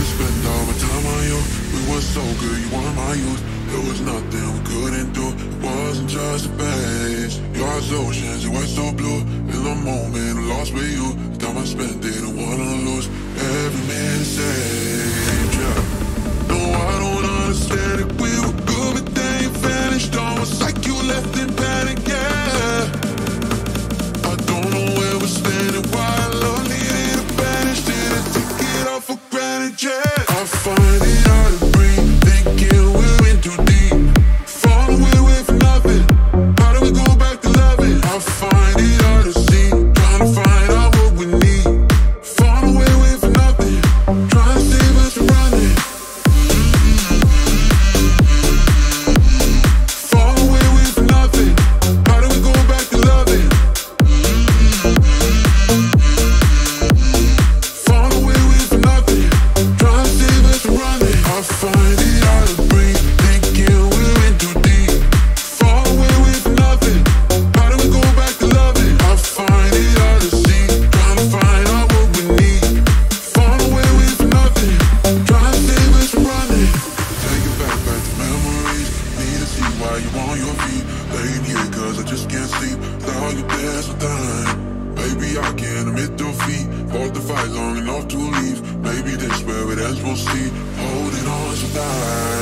to spend all my time on you. We were so good, you were my youth. There was nothing we couldn't do. It wasn't just a phase. Your eyes oceans, you were so blue. In the moment, I'm lost with you. Time I spent, didn't wanna lose. Every minute saved, yeah. No, I don't understand it. We were good, but then you vanished. Almost like you left in panic, yeah. I don't know where we're standing. Why I love needed to vanish. Didn't take it all for granted, yeah. I find it hard to breathe, thinking we're in too deep. Fall away for nothing. How do we go back to loving? I find it hard to see, trying to find out what we need. Fall away for nothing, trying to save us from running. Fall away for nothing. How do we go back to loving? Fall away for nothing, trying to save us from running. I find it hard to breathe, thinking we're in too deep. Fall away for nothing. How do we go back to loving? I find it hard to see, trying to find out what we need. Fall away for nothing, trying to save us from running. Take it back to memories. Need to see why you on your feet. Laying here cause I just can't sleep. Without you there sometimes. Maybe I can't admit defeat. Fought the fight long enough to leave. Maybe this where it ends, we'll see. Holding on so tight.